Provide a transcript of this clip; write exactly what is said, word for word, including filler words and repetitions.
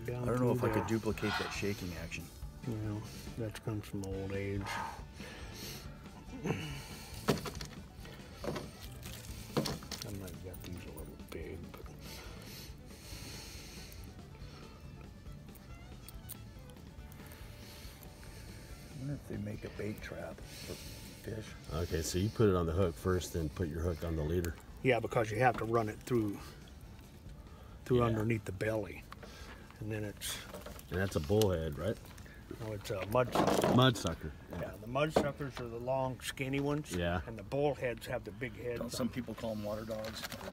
right down I don't know if through I there. could duplicate that shaking action. Well, that comes from old age. I might have got these a little big, but I wonder if they make a bait trap for fish. Okay, so you put it on the hook first, then put your hook on the leader. yeah, because you have to run it through through Yeah. underneath the belly, and then it's And that's a bullhead, right? oh, it's a mud sucker. Mud sucker. Yeah, the mud suckers are the long, skinny ones. Yeah. And the bullheads have the big heads. Some people call them water dogs.